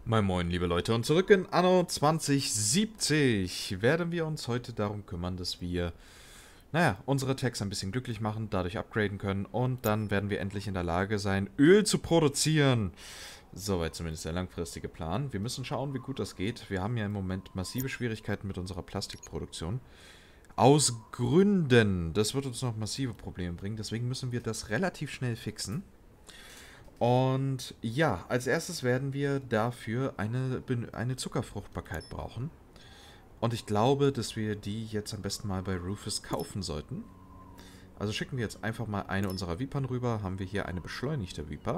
Moin Moin, liebe Leute, und zurück in Anno 2070 werden wir uns heute darum kümmern, dass wir, unsere Techs ein bisschen glücklich machen, dadurch upgraden können und dann werden wir endlich in der Lage sein, Öl zu produzieren. Soweit zumindest der langfristige Plan. Wir müssen schauen, wie gut das geht. Wir haben ja im Moment massive Schwierigkeiten mit unserer Plastikproduktion. Aus Gründen. Das wird uns noch massive Probleme bringen, deswegen müssen wir das relativ schnell fixen. Und ja, als erstes werden wir dafür eine Zuckerfruchtbarkeit brauchen. Und ich glaube, dass wir die jetzt am besten mal bei Rufus kaufen sollten. Also schicken wir jetzt einfach mal eine unserer Vipern rüber. Haben wir hier eine beschleunigte Viper?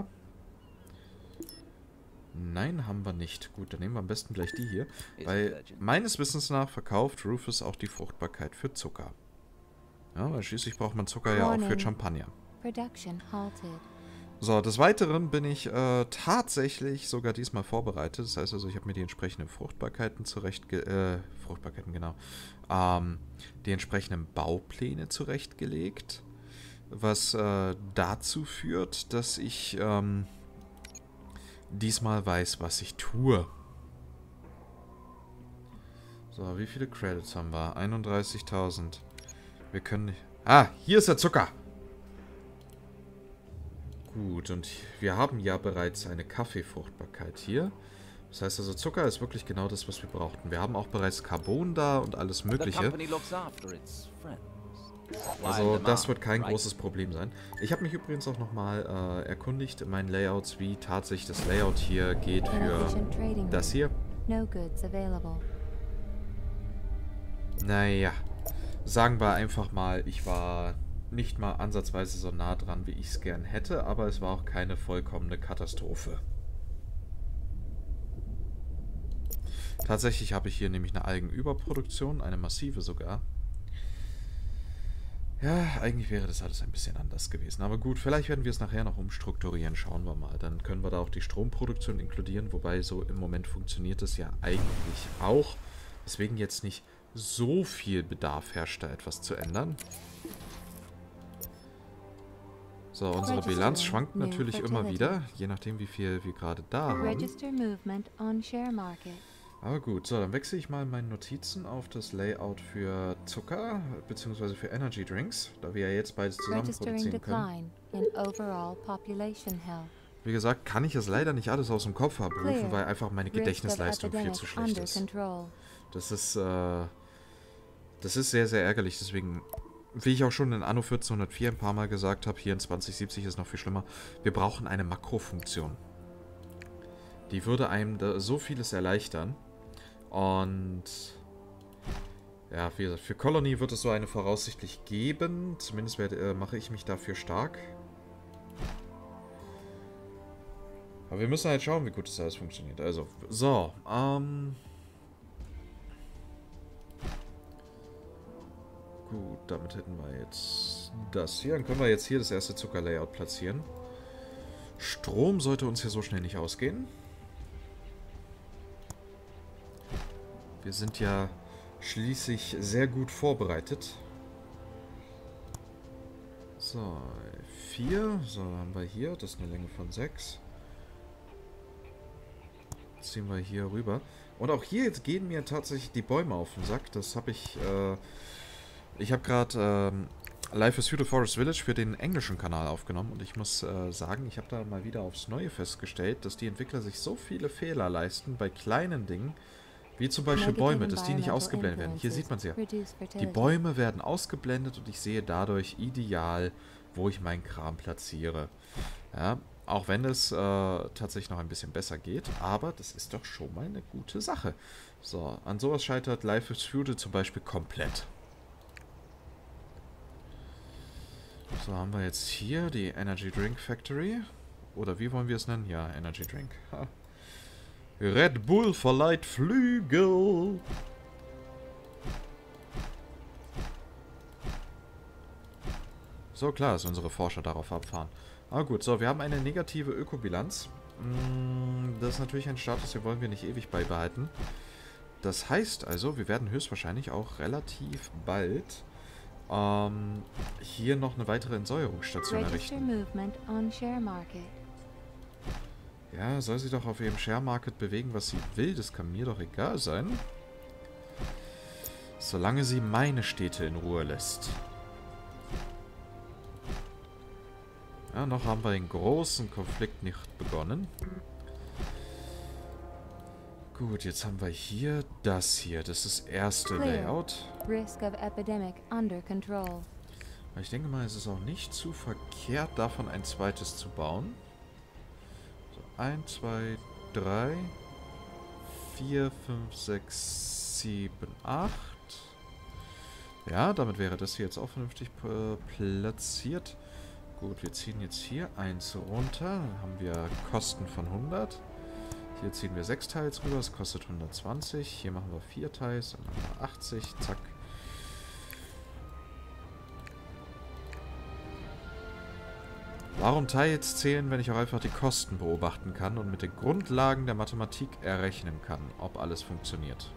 Nein, haben wir nicht. Gut, dann nehmen wir am besten gleich die hier. Weil meines Wissens nach verkauft Rufus auch die Fruchtbarkeit für Zucker. Ja, weil schließlich braucht man Zucker ja auch für Champagner. Production halted. So, des Weiteren bin ich tatsächlich sogar diesmal vorbereitet. Das heißt also, ich habe mir die entsprechenden Fruchtbarkeiten die entsprechenden Baupläne zurechtgelegt. Was dazu führt, dass ich diesmal weiß, was ich tue. So, wie viele Credits haben wir? 31.000. Wir können nicht... Ah, hier ist der Zucker! Gut, und wir haben ja bereits eine Kaffeefruchtbarkeit hier. Das heißt also, Zucker ist wirklich genau das, was wir brauchten. Wir haben auch bereits Carbon da und alles Mögliche. Also das wird kein großes Problem sein. Ich habe mich übrigens auch nochmal erkundigt in meinen Layouts, wie tatsächlich das Layout hier geht für das hier. Naja, sagen wir einfach mal, ich war nicht mal ansatzweise so nah dran, wie ich es gern hätte, aber es war auch keine vollkommene Katastrophe. Tatsächlich habe ich hier nämlich eine Algenüberproduktion, eine massive sogar. Ja, eigentlich wäre das alles ein bisschen anders gewesen. Aber gut, vielleicht werden wir es nachher noch umstrukturieren, schauen wir mal. Dann können wir da auch die Stromproduktion inkludieren, wobei so im Moment funktioniert es ja eigentlich auch. Deswegen jetzt nicht so viel Bedarf herrscht, da etwas zu ändern. So, unsere Bilanz schwankt natürlich immer wieder, je nachdem wie viel wir gerade da haben. Aber gut, so, dann wechsle ich mal meine Notizen auf das Layout für Zucker, beziehungsweise für Energy Drinks, da wir ja jetzt beides zusammen produzieren können. Wie gesagt, kann ich es leider nicht alles aus dem Kopf abrufen, weil einfach meine Gedächtnisleistung viel zu schlecht ist. Das ist sehr, sehr ärgerlich, deswegen... Wie ich auch schon in Anno 1404 ein paar Mal gesagt habe, hier in 2070 ist noch viel schlimmer, wir brauchen eine Makrofunktion. Die würde einem da so vieles erleichtern. Und ja, wie gesagt, für Colony wird es so eine voraussichtlich geben. Zumindest mache ich mich dafür stark. Aber wir müssen halt schauen, wie gut das alles funktioniert. Also, so, gut, damit hätten wir jetzt das hier. Dann können wir jetzt hier das erste Zuckerlayout platzieren. Strom sollte uns hier so schnell nicht ausgehen. Wir sind ja schließlich sehr gut vorbereitet. So, 4. So, haben wir hier. Das ist eine Länge von 6. Ziehen wir hier rüber. Und auch hier jetzt gehen mir tatsächlich die Bäume auf den Sack. Das habe ich... Ich habe gerade Life is Feudal Forest Village für den englischen Kanal aufgenommen und ich muss sagen, ich habe da mal wieder aufs Neue festgestellt, dass die Entwickler sich so viele Fehler leisten bei kleinen Dingen, wie zum Beispiel Bäume, dass die nicht ausgeblendet werden. Hier sieht man es ja. Die Bäume werden ausgeblendet und ich sehe dadurch ideal, wo ich meinen Kram platziere. Ja, auch wenn es tatsächlich noch ein bisschen besser geht, aber das ist doch schon mal eine gute Sache. So, an sowas scheitert Life is Feudal zum Beispiel komplett. So, haben wir jetzt hier die Energy Drink Factory. Oder wie wollen wir es nennen? Ja, Energy Drink. Ha. Red Bull verleiht Flügel. So, klar, dass unsere Forscher darauf abfahren. Aber gut, so, wir haben eine negative Ökobilanz. Das ist natürlich ein Status, den wollen wir nicht ewig beibehalten. Das heißt also, wir werden höchstwahrscheinlich auch relativ bald... hier noch eine weitere Entsäuerungsstation errichten. Ja, soll sie doch auf ihrem Share Market bewegen, was sie will. Das kann mir doch egal sein. Solange sie meine Städte in Ruhe lässt. Ja, noch haben wir einen großen Konflikt nicht begonnen. Gut, jetzt haben wir hier das hier. Das ist das erste Layout. Risk of epidemic under control. Ich denke mal, es ist auch nicht zu verkehrt, davon ein zweites zu bauen. So, 1, 2, 3, 4, 5, 6, 7, 8. Ja, damit wäre das hier jetzt auch vernünftig platziert. Gut, wir ziehen jetzt hier eins runter. Dann haben wir Kosten von 100. Hier ziehen wir 6 Teils rüber. Das kostet 120. Hier machen wir 4 Teils. Dann machen wir 80. Zack. Warum Teils zählen, wenn ich auch einfach die Kosten beobachten kann und mit den Grundlagen der Mathematik errechnen kann, ob alles funktioniert?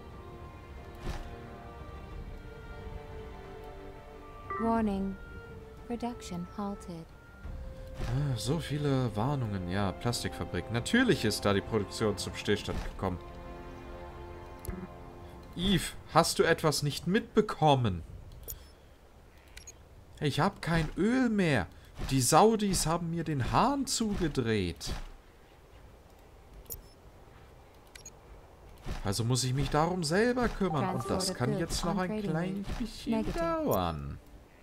Warning. Production halted. Ah, so viele Warnungen. Ja, Plastikfabrik. Natürlich ist da die Produktion zum Stillstand gekommen. Eve, hast du etwas nicht mitbekommen? Ich habe kein Öl mehr. Die Saudis haben mir den Hahn zugedreht. Also muss ich mich darum selber kümmern. Und das kann jetzt noch ein klein bisschen dauern.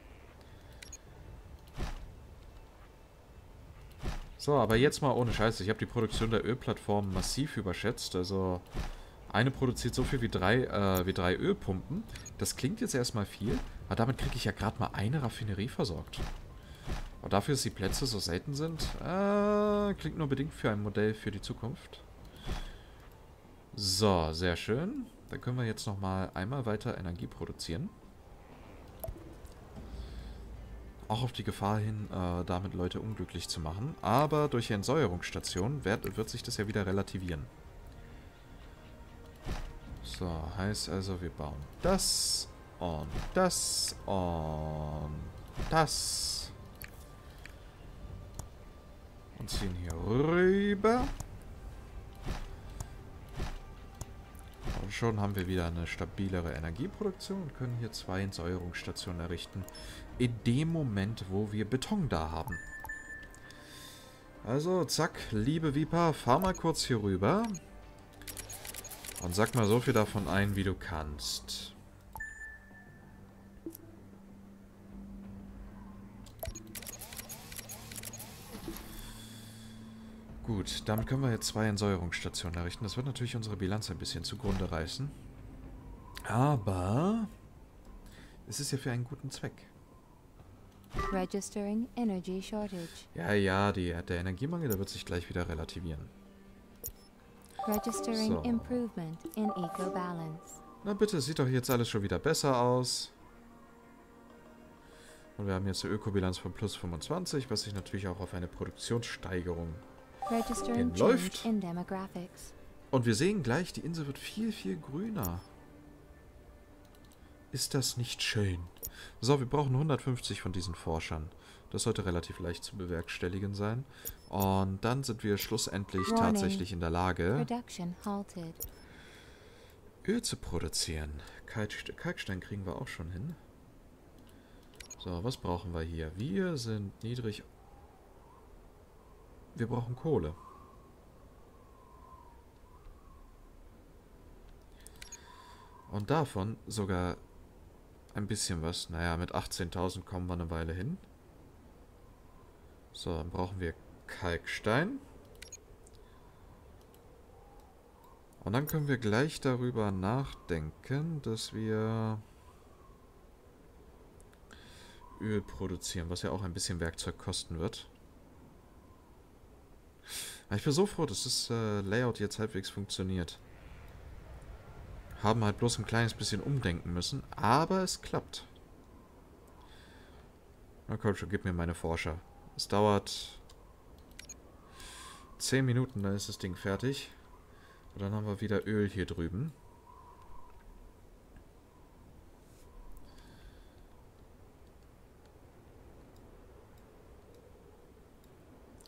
So, aber jetzt mal ohne Scheiße. Ich habe die Produktion der Ölplattformen massiv überschätzt. Also, eine produziert so viel wie drei Ölpumpen. Das klingt jetzt erstmal viel, aber damit kriege ich ja gerade mal eine Raffinerie versorgt. Aber dafür, dass die Plätze so selten sind, klingt nur bedingt für ein Modell für die Zukunft. So, sehr schön. Dann können wir jetzt nochmal einmal weiter Energie produzieren. Auch auf die Gefahr hin, damit Leute unglücklich zu machen. Aber durch die Entsäuerungsstation wird sich das ja wieder relativieren. So, heißt also, wir bauen das und das und das. Und ziehen hier rüber. Und schon haben wir wieder eine stabilere Energieproduktion und können hier 2 Entsäuerungsstationen errichten. In dem Moment, wo wir Beton da haben. Also, zack, liebe Viper, fahr mal kurz hier rüber. Und sag mal so viel davon ein, wie du kannst. Gut, damit können wir jetzt 2 Entsäuerungsstationen errichten. Das wird natürlich unsere Bilanz ein bisschen zugrunde reißen. Aber es ist ja für einen guten Zweck. Registering energy shortage. Ja, der Energiemangel, der wird sich gleich wieder relativieren. Registering So. improvement in eco-balance. Na bitte, sieht doch jetzt alles schon wieder besser aus. Und wir haben jetzt eine Ökobilanz von plus 25, was sich natürlich auch auf eine Produktionssteigerung Registering läuft. change in demographics. Und wir sehen gleich, die Insel wird viel, viel grüner. Ist das nicht schön? So, wir brauchen 150 von diesen Forschern. Das sollte relativ leicht zu bewerkstelligen sein. Und dann sind wir schlussendlich tatsächlich in der Lage, Production halted. Öl zu produzieren. Kalkstein kriegen wir auch schon hin. So, was brauchen wir hier? Wir sind niedrig. Wir brauchen Kohle. Und davon sogar ein bisschen was. Naja, mit 18.000 kommen wir eine Weile hin. So, dann brauchen wir Kalkstein. Und dann können wir gleich darüber nachdenken, dass wir Öl produzieren, was ja auch ein bisschen Werkzeug kosten wird. Aber ich bin so froh, dass das Layout jetzt halbwegs funktioniert. Haben halt bloß ein kleines bisschen umdenken müssen, aber es klappt. Na komm schon, gib mir meine Forscher. Es dauert 10 Minuten, dann ist das Ding fertig. Und dann haben wir wieder Öl hier drüben.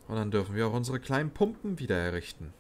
Und dann dürfen wir auch unsere kleinen Pumpen wieder errichten.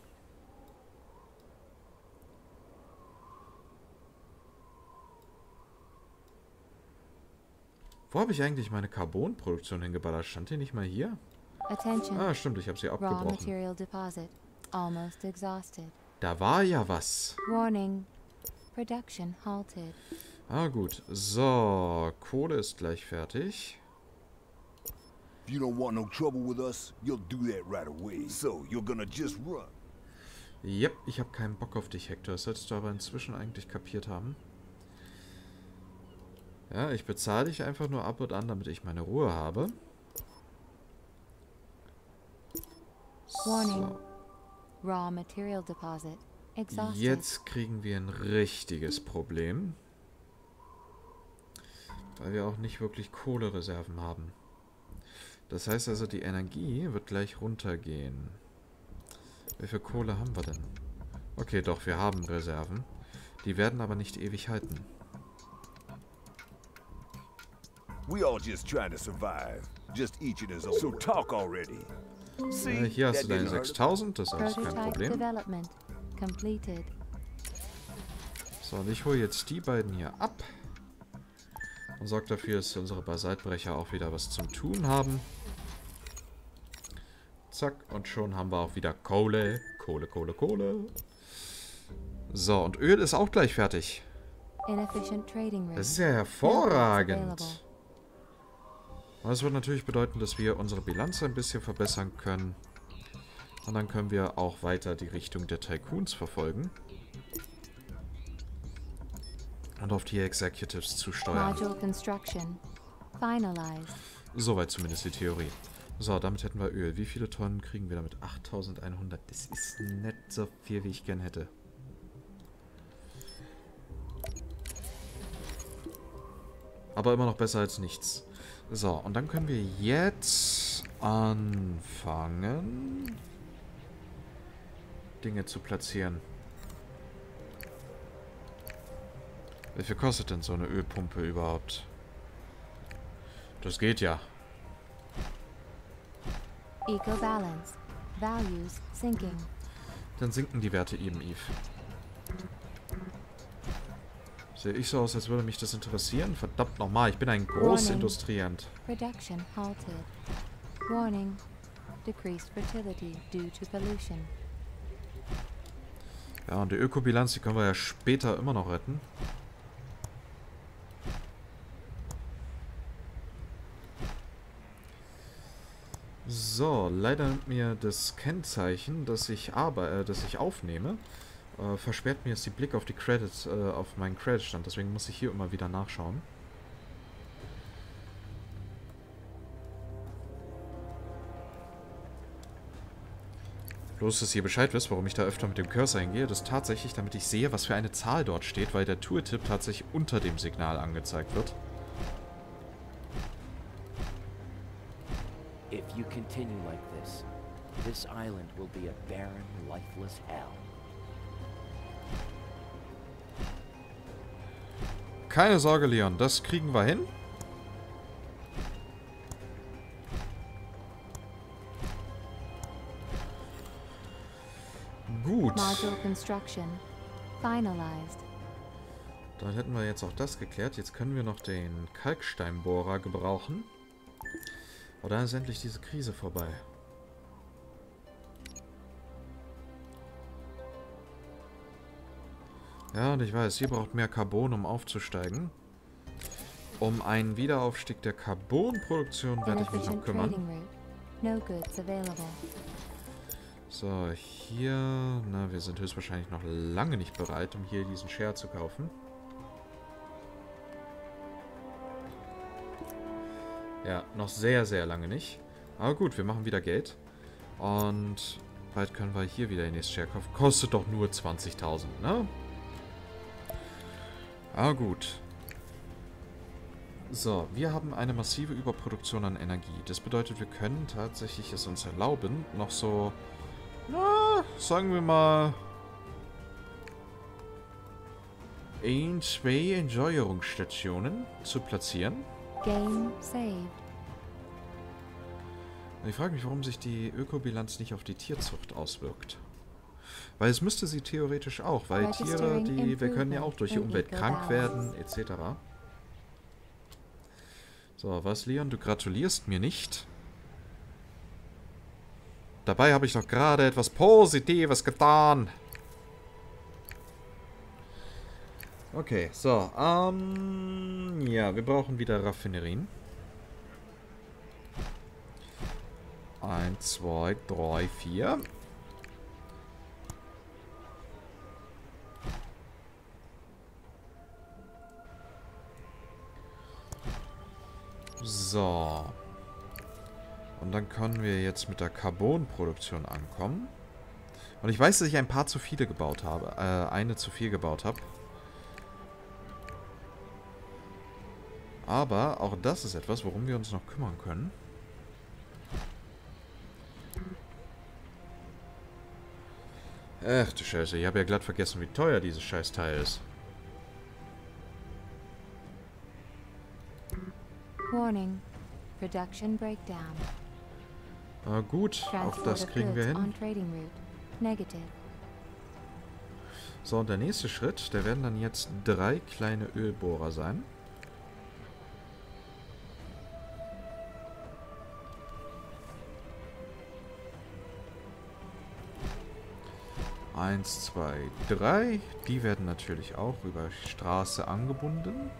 Wo habe ich eigentlich meine Carbonproduktion hingeballert? Stand die nicht mal hier? Attention. Ah, stimmt, ich habe sie Raw abgebrochen. material deposit. Almost exhausted. Da war ja was. Warning. Production halted. Ah, gut. So, Kohle ist gleich fertig. If you don't want no trouble with us, you'll do that right away. So, you're gonna just run. Yep, ich habe keinen Bock auf dich, Hector. Das solltest du aber inzwischen eigentlich kapiert haben. Ja, ich bezahle dich einfach nur ab und an, damit ich meine Ruhe habe. Warning. So. Raw material deposit. Exhausted. Jetzt kriegen wir ein richtiges Problem. Weil wir auch nicht wirklich Kohlereserven haben. Das heißt also, die Energie wird gleich runtergehen. Wie viel Kohle haben wir denn? Okay, doch, wir haben Reserven. Die werden aber nicht ewig halten. We all just trying to survive. Just each in his own. So talk already. See, Hier hast that du deine didn't hurt. 6000, das ist alles kein Prototype Problem. development completed. So, und ich hole jetzt die beiden hier ab. Und sorge dafür, dass unsere Basaltbrecher auch wieder was zum Tun haben. Zack, und schon haben wir auch wieder Kohle. Kohle, Kohle, Kohle. So, und Öl ist auch gleich fertig. Inefficient trading rate. Das ist ja No goods hervorragend. available. Und das wird natürlich bedeuten, dass wir unsere Bilanz ein bisschen verbessern können. Und dann können wir auch weiter die Richtung der Tycoons verfolgen. Und auf die Executives zusteuern. Module construction finalized. Soweit zumindest die Theorie. So, damit hätten wir Öl. Wie viele Tonnen kriegen wir damit? 8100. Das ist nicht so viel, wie ich gern hätte. Aber immer noch besser als nichts. So, und dann können wir jetzt anfangen, Dinge zu platzieren. Wie viel kostet denn so eine Ölpumpe überhaupt? Das geht ja. Eco balance. Values sinking. Dann sinken die Werte eben, Eve. Sehe ich so aus, als würde mich das interessieren? Verdammt nochmal, ich bin ein Großindustrient. Production halted. Warning. Decreased fertility due to pollution. Ja, und die Ökobilanz, die können wir ja später immer noch retten. So, leider nimmt mir das Kennzeichen, das ich aufnehme, versperrt mir jetzt die Blick auf die Credits, auf meinen Creditstand. Deswegen muss ich hier immer wieder nachschauen. Bloß, dass ihr Bescheid wisst, warum ich da öfter mit dem Cursor hingehe. Das ist tatsächlich, damit ich sehe, was für eine Zahl dort steht, weil der Tooltip tatsächlich unter dem Signal angezeigt wird. If you continue like this, this island will be a barren, lifeless hell. Keine Sorge, Leon, das kriegen wir hin. Gut. Module construction finalized. Dann hätten wir jetzt auch das geklärt. Jetzt können wir noch den Kalksteinbohrer gebrauchen. Aber dann ist endlich diese Krise vorbei. Ja, und ich weiß, ihr braucht mehr Carbon, um aufzusteigen. Um einen Wiederaufstieg der Carbonproduktion werde ich mich noch Inefficient kümmern. trading route. No goods available. So, hier... Na, wir sind höchstwahrscheinlich noch lange nicht bereit, um hier diesen Share zu kaufen. Ja, noch sehr, sehr lange nicht. Aber gut, wir machen wieder Geld. Und bald können wir hier wieder den nächsten Share kaufen. Kostet doch nur 20.000, ne? Aber gut. So, wir haben eine massive Überproduktion an Energie. Das bedeutet, wir können tatsächlich es uns erlauben, noch so... Na, sagen wir mal... 1, 2 Entsäuerungsstationen zu platzieren. Game saved. Ich frage mich, warum sich die Ökobilanz nicht auf die Tierzucht auswirkt. Weil es müsste sie theoretisch auch, weil Tiere, wir können ja auch durch die Umwelt krank werden, etc. So, was, Leon? Du gratulierst mir nicht. Dabei habe ich doch gerade etwas Positives getan. Okay, so, ja, wir brauchen wieder Raffinerien. 1, 2, 3, 4. So. Und dann können wir jetzt mit der Carbonproduktion ankommen. Und ich weiß, dass ich ein paar zu viele gebaut habe. Eine zu viel gebaut habe. Aber auch das ist etwas, worum wir uns noch kümmern können. Ach du Scheiße, ich habe ja glatt vergessen, wie teuer dieses Scheißteil ist. Warning. Production breakdown. Gut, auch Transport das of kriegen wir goods hin. on trading route. Negative. So, und der nächste Schritt, der werden dann jetzt 3 kleine Ölbohrer sein. Eins, zwei, drei. Die werden natürlich auch über Straße angebunden.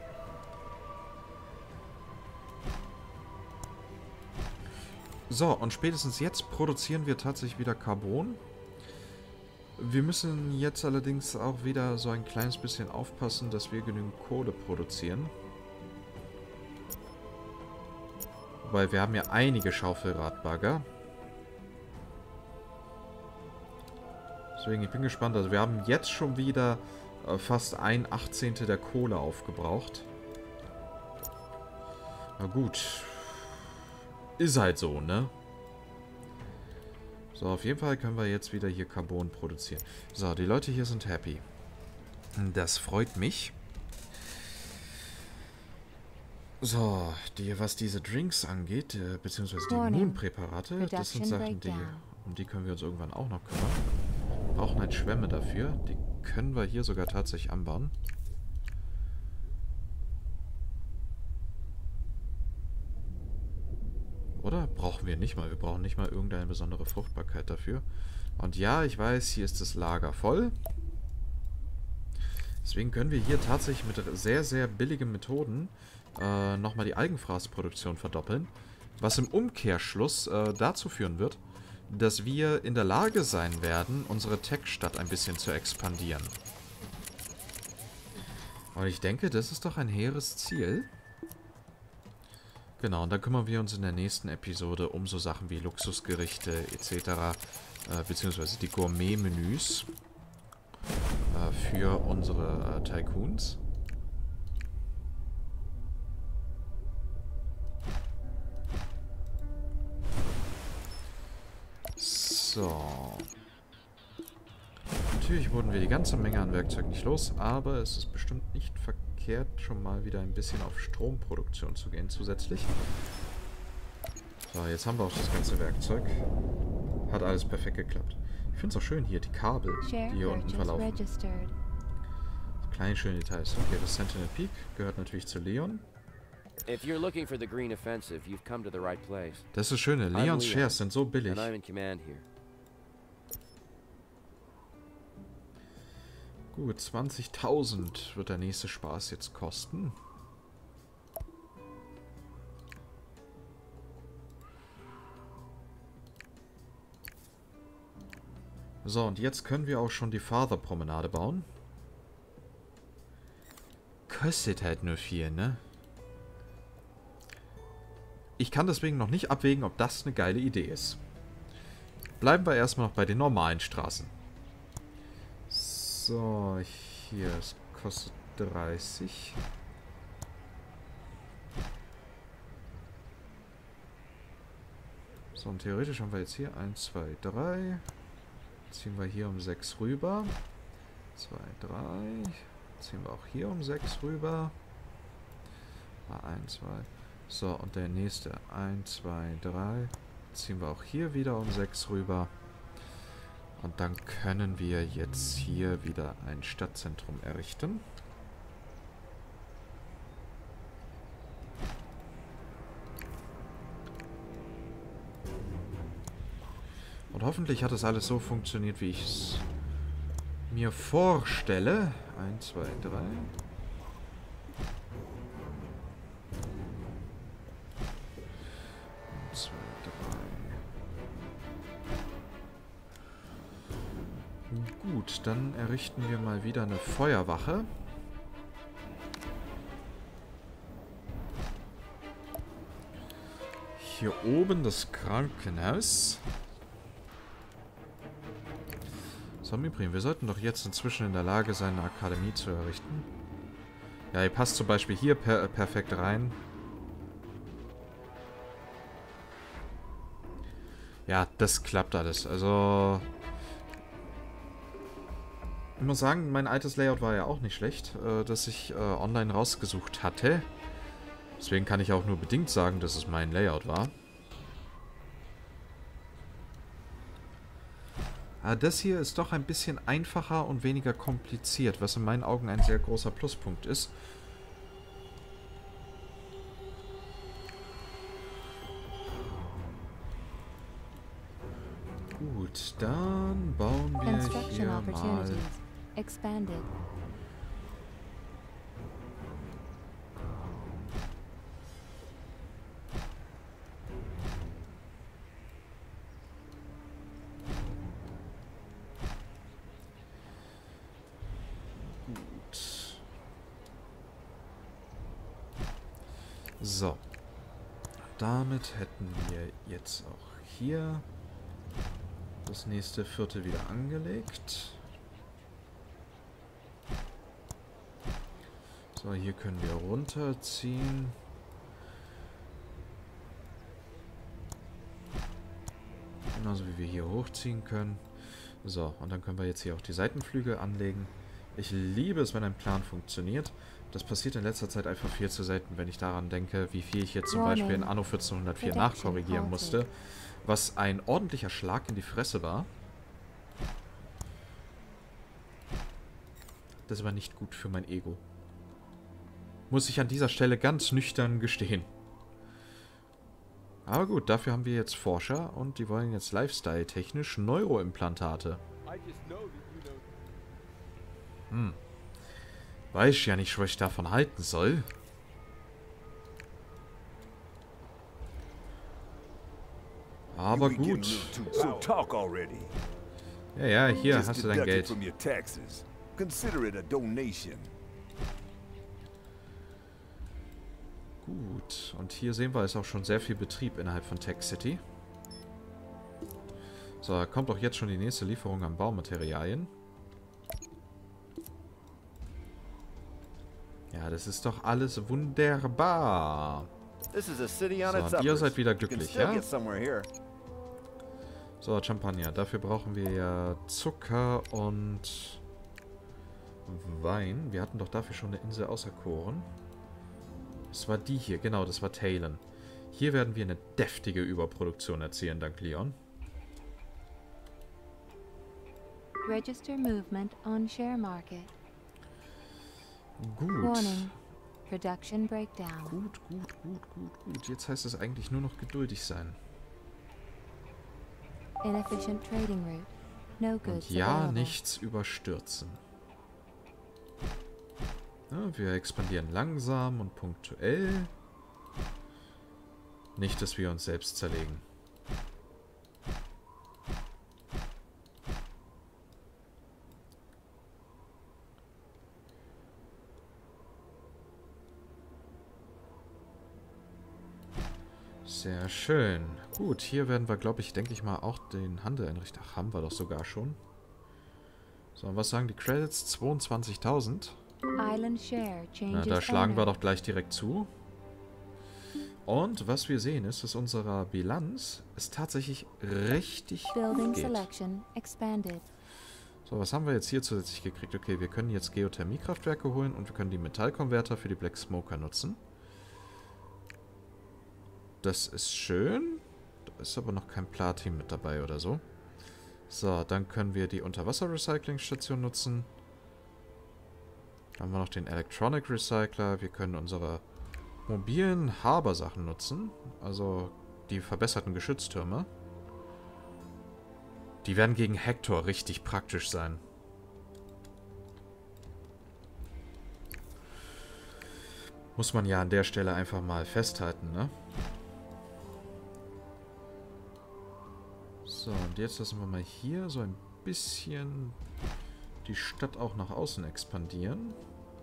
So, und spätestens jetzt produzieren wir tatsächlich wieder Carbon. Wir müssen jetzt allerdings auch wieder so ein kleines bisschen aufpassen, dass wir genügend Kohle produzieren. Weil wir haben ja einige Schaufelradbagger. Deswegen, ich bin gespannt. Also wir haben jetzt schon wieder fast 1/18 der Kohle aufgebraucht. Na gut. Ist halt so, ne? So, auf jeden Fall können wir jetzt wieder hier Carbon produzieren. So, die Leute hier sind happy. Das freut mich. So, was diese Drinks angeht, beziehungsweise die Immunpräparate, das sind Sachen, um die können wir uns irgendwann auch noch kümmern. Wir brauchen halt Schwämme dafür. Die können wir hier sogar tatsächlich anbauen. Oder? Brauchen wir nicht mal. Wir brauchen nicht mal irgendeine besondere Fruchtbarkeit dafür. Und ja, ich weiß, hier ist das Lager voll. Deswegen können wir hier tatsächlich mit sehr, sehr billigen Methoden nochmal die Algenfraßproduktion verdoppeln. Was im Umkehrschluss dazu führen wird, dass wir in der Lage sein werden, unsere Tech-Stadt ein bisschen zu expandieren. Und ich denke, das ist doch ein hehres Ziel. Genau, und dann kümmern wir uns in der nächsten Episode um so Sachen wie Luxusgerichte etc. Beziehungsweise die Gourmet-Menüs für unsere Tycoons. So. Natürlich wurden wir die ganze Menge an Werkzeug nicht los, aber es ist bestimmt nicht verkehrt, schon mal wieder ein bisschen auf Stromproduktion zu gehen zusätzlich. So, jetzt haben wir auch das ganze Werkzeug. Hat alles perfekt geklappt. Ich finde es auch schön hier, die Kabel, die hier unten verlaufen. Kleine schöne Details. Okay, das Sentinel Peak gehört natürlich zu Leon. If you're looking for the Green Offensive, you've come to the right place. Das ist das Schöne, Leons Shares sind so billig. And I'm in command here. Gut, 20.000 wird der nächste Spaß jetzt kosten. So, und jetzt können wir auch schon die Father-Promenade bauen. Kostet halt nur viel, ne? Ich kann deswegen noch nicht abwägen, ob das eine geile Idee ist. Bleiben wir erstmal noch bei den normalen Straßen. So, hier, es kostet 30. So, und theoretisch haben wir jetzt hier 1, 2, 3. Ziehen wir hier um 6 rüber. 2, 3. Ziehen wir auch hier um 6 rüber. 1, 2. So, und der nächste. 1, 2, 3. ziehen wir auch hier wieder um 6 rüber. Und dann können wir jetzt hier wieder ein Stadtzentrum errichten. Und hoffentlich hat das alles so funktioniert, wie ich es mir vorstelle. 1, 2, 3. 1, 2, 3. Gut, dann errichten wir mal wieder eine Feuerwache. Hier oben das Krankenhaus. So, im Übrigen, wir sollten doch jetzt inzwischen in der Lage sein, eine Akademie zu errichten. Ja, ihr passt zum Beispiel hier perfekt rein. Ja, das klappt alles. Also, ich muss sagen, mein altes Layout war ja auch nicht schlecht, das ich online rausgesucht hatte. Deswegen kann ich auch nur bedingt sagen, dass es mein Layout war. Aber das hier ist doch ein bisschen einfacher und weniger kompliziert, was in meinen Augen ein sehr großer Pluspunkt ist. Gut, dann bauen wir hier mal... Expanded. So. Damit hätten wir jetzt auch hier das nächste Viertel wieder angelegt. So, hier können wir runterziehen. Genauso wie wir hier hochziehen können. So, und dann können wir jetzt hier auch die Seitenflügel anlegen. Ich liebe es, wenn ein Plan funktioniert. Das passiert in letzter Zeit einfach viel zu selten, wenn ich daran denke, wie viel ich jetzt zum Beispiel in Anno 1404 nachkorrigieren musste. Was ein ordentlicher Schlag in die Fresse war. Das war nicht gut für mein Ego. Muss ich an dieser Stelle ganz nüchtern gestehen. Aber gut, dafür haben wir jetzt Forscher und die wollen jetzt Lifestyle-technisch Neuroimplantate. Weiß ja nicht, was ich davon halten soll. Aber gut. Ja, ja, hier hast du dein Geld. Gut, und hier sehen wir, ist auch schon sehr viel Betrieb innerhalb von Tech City. So, da kommt auch jetzt schon die nächste Lieferung an Baumaterialien. Ja, das ist doch alles wunderbar. So, und ihr seid wieder glücklich, ja? So, Champagner. Dafür brauchen wir ja Zucker und Wein. Wir hatten doch dafür schon eine Insel auserkoren. Das war die hier, genau, das war Talon. Hier werden wir eine deftige Überproduktion erzielen, dank Leon. Register movement on share market. Gut. Warning. Production breakdown. Gut. Jetzt heißt es eigentlich nur noch geduldig sein. Inefficient trading route. No Und goods ja, available. nichts überstürzen. Ja, wir expandieren langsam und punktuell. Nicht, dass wir uns selbst zerlegen. Sehr schön. Gut, hier werden wir, glaube ich, denke ich mal, auch den Handel einrichten. Ach, haben wir doch sogar schon. So, und was sagen die Credits? 22.000. Island share changes Na, da schlagen wir owner. doch gleich direkt zu. Und was wir sehen ist, dass unsere Bilanz es tatsächlich richtig Building geht. selection expanded. So, was haben wir jetzt hier zusätzlich gekriegt? Okay, wir können jetzt Geothermiekraftwerke holen und wir können die Metallkonverter für die Black Smoker nutzen. Das ist schön. ist aber noch kein Platin mit dabei oder so. So, dann können wir die Unterwasser-Recycling-Station nutzen. Dann haben wir noch den Electronic Recycler. Wir können unsere mobilen Harbor-Sachen nutzen. Also die verbesserten Geschütztürme. Die werden gegen Hector richtig praktisch sein. Muss man ja an der Stelle einfach mal festhalten, ne? So, und jetzt lassen wir mal hier so ein bisschen die Stadt auch nach außen expandieren.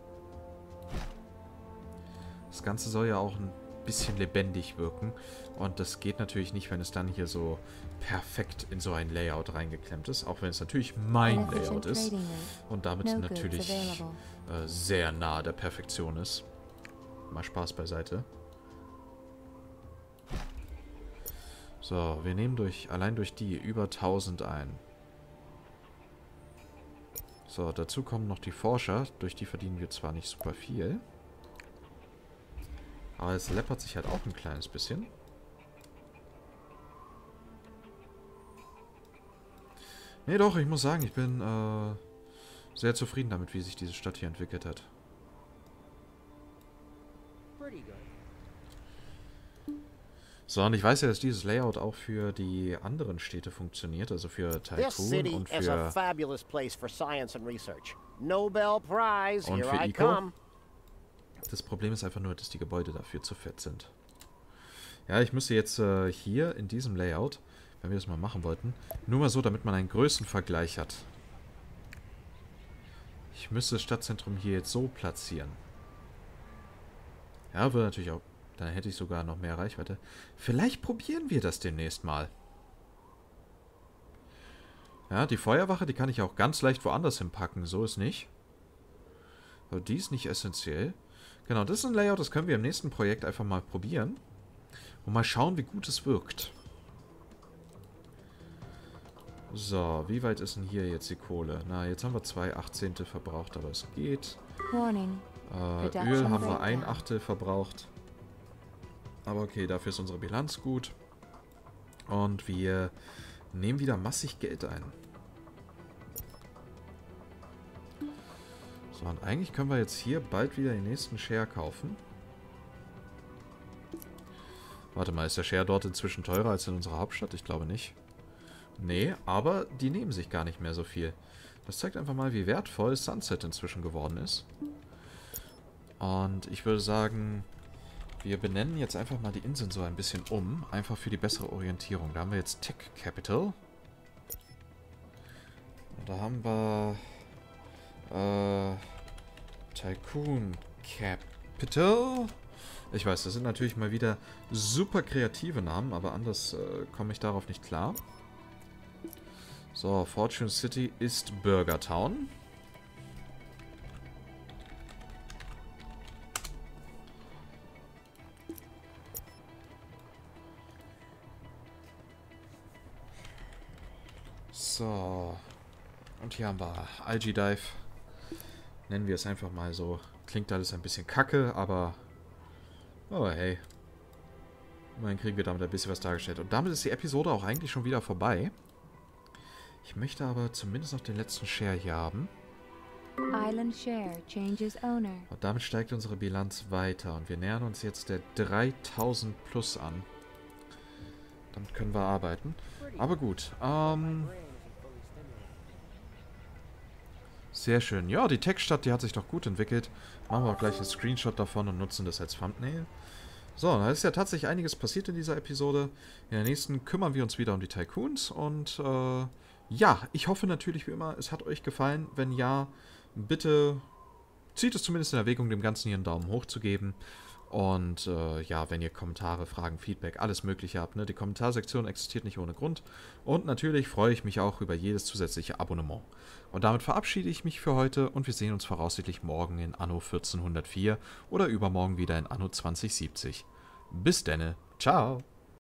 Das Ganze soll ja auch ein bisschen lebendig wirken. Und das geht natürlich nicht, wenn es dann hier so perfekt in so ein Layout reingeklemmt ist. Auch wenn es natürlich mein Layout ist. Und damit natürlich sehr nah der Perfektion ist. Mal Spaß beiseite. So, wir nehmen allein durch die über 1000 ein. So, dazu kommen noch die Forscher. Durch die verdienen wir zwar nicht super viel. Aber es läppert sich halt auch ein kleines bisschen. Nee, doch, ich muss sagen, ich bin sehr zufrieden damit, wie sich diese Stadt hier entwickelt hat. So, und ich weiß ja, dass dieses Layout auch für die anderen Städte funktioniert, also für Tycoon und für Ico. Das Problem ist einfach nur, dass die Gebäude dafür zu fett sind. Ja, ich müsste jetzt hier in diesem Layout, wenn wir das mal machen wollten, nur mal so, damit man einen Größenvergleich hat. Ich müsste das Stadtzentrum hier jetzt so platzieren. Ja, würde natürlich auch... Dann hätte ich sogar noch mehr Reichweite. Vielleicht probieren wir das demnächst mal. Ja, die Feuerwache, die kann ich auch ganz leicht woanders hinpacken. So ist nicht. Aber die ist nicht essentiell. Genau, das ist ein Layout, das können wir im nächsten Projekt einfach mal probieren. Und mal schauen, wie gut es wirkt. So, wie weit ist denn hier jetzt die Kohle? Na, jetzt haben wir 2/18 verbraucht, aber es geht. Öl haben wir 1/8 verbraucht. Aber okay, dafür ist unsere Bilanz gut. Und wir nehmen wieder massig Geld ein. So, und eigentlich können wir jetzt hier bald wieder den nächsten Share kaufen. Warte mal, ist der Share dort inzwischen teurer als in unserer Hauptstadt? Ich glaube nicht. Nee, aber die nehmen sich gar nicht mehr so viel. Das zeigt einfach mal, wie wertvoll Sunset inzwischen geworden ist. Und ich würde sagen... Wir benennen jetzt einfach mal die Inseln so ein bisschen um. Einfach für die bessere Orientierung. Da haben wir jetzt Tech Capital. Und da haben wir Tycoon Capital. Ich weiß, das sind natürlich mal wieder super kreative Namen, aber anders komme ich darauf nicht klar. So, Fortune City ist Burger Town. So. Und hier haben wir Algae-Dive. Nennen wir es einfach mal so. Klingt alles ein bisschen kacke, aber... Oh, hey. Immerhin kriegen wir damit ein bisschen was dargestellt. Und damit ist die Episode auch eigentlich schon wieder vorbei. Ich möchte aber zumindest noch den letzten Share hier haben. Island Share changes owner. Und damit steigt unsere Bilanz weiter. Und wir nähern uns jetzt der 3000 plus an. Damit können wir arbeiten. Aber gut. Sehr schön. Ja, die Tech-Stadt, die hat sich doch gut entwickelt. Machen wir auch gleich einen Screenshot davon und nutzen das als Thumbnail. So, da ist ja tatsächlich einiges passiert in dieser Episode. In der nächsten kümmern wir uns wieder um die Tycoons. Und ja, ich hoffe natürlich wie immer, es hat euch gefallen. Wenn ja, bitte zieht es zumindest in Erwägung, dem Ganzen hier einen Daumen hoch zu geben. Und ja, wenn ihr Kommentare, Fragen, Feedback, alles Mögliche habt, ne? Die Kommentarsektion existiert nicht ohne Grund. Und natürlich freue ich mich auch über jedes zusätzliche Abonnement. Und damit verabschiede ich mich für heute und wir sehen uns voraussichtlich morgen in Anno 1404 oder übermorgen wieder in Anno 2070. Bis denne, ciao!